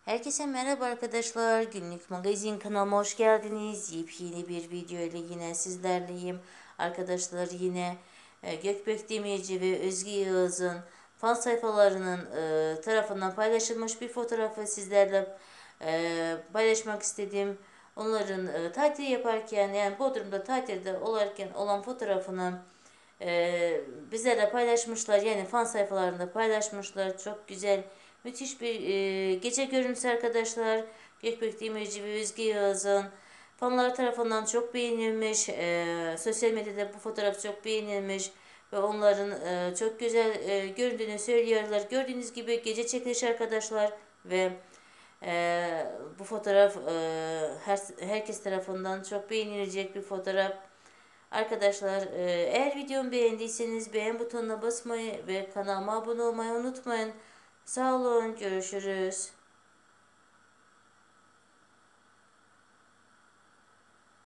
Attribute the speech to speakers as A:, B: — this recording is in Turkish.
A: Herkese merhaba arkadaşlar. Günlük magazin kanalıma hoş geldiniz. Yepyeni bir video ile yine sizlerleyim. Arkadaşlar yine Gökbek Demirci ve Özge Yağız'ın fan sayfalarının tarafından paylaşılmış bir fotoğrafı sizlerle paylaşmak istedim. Onların tatil yaparken yani Bodrum'da tatilde olarken olan fotoğrafını bizlerle paylaşmışlar. Yani fan sayfalarında paylaşmışlar. Çok güzel, müthiş bir gece görüntüsü arkadaşlar. Gökbek Demirci ve Özge Yağız'ın fanlar tarafından çok beğenilmiş. Sosyal medyada bu fotoğraf çok beğenilmiş ve onların çok güzel göründüğünü söylüyorlar. Gördüğünüz gibi gece çekilişi arkadaşlar ve bu fotoğraf herkes tarafından çok beğenilecek bir fotoğraf. Arkadaşlar eğer videomu beğendiyseniz beğen butonuna basmayı ve kanalıma abone olmayı unutmayın. Sağ olun, görüşürüz.